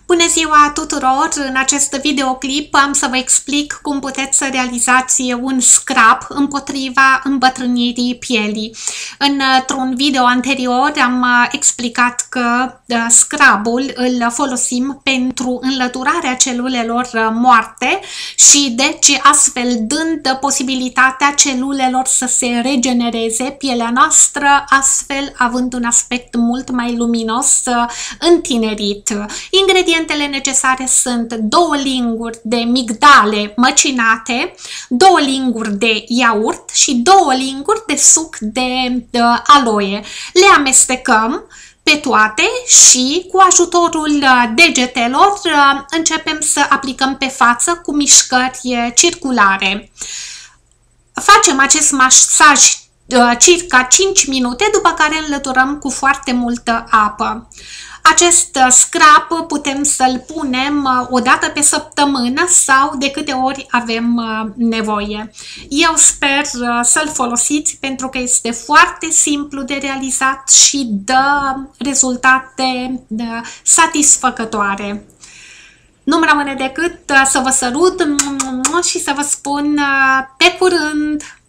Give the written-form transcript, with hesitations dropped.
Bună ziua tuturor! În acest videoclip am să vă explic cum puteți să realizați un scrub împotriva îmbătrânirii pielii. Într-un video anterior am explicat că scrubul îl folosim pentru înlăturarea celulelor moarte și deci astfel dând posibilitatea celulelor să se regenereze, pielea noastră astfel având un aspect mult mai luminos întinerit. Ingredientele necesare sunt 2 linguri de migdale măcinate, 2 linguri de iaurt și 2 linguri de suc de aloe. Le amestecăm pe toate și cu ajutorul degetelor începem să aplicăm pe față cu mișcări circulare. Facem acest masaj circa 5 minute, după care înlăturăm cu foarte multă apă. Acest scrub putem să-l punem o dată pe săptămână sau de câte ori avem nevoie. Eu sper să-l folosiți pentru că este foarte simplu de realizat și dă rezultate satisfăcătoare. Nu-mi rămâne decât să vă sărut și să vă spun pe curând!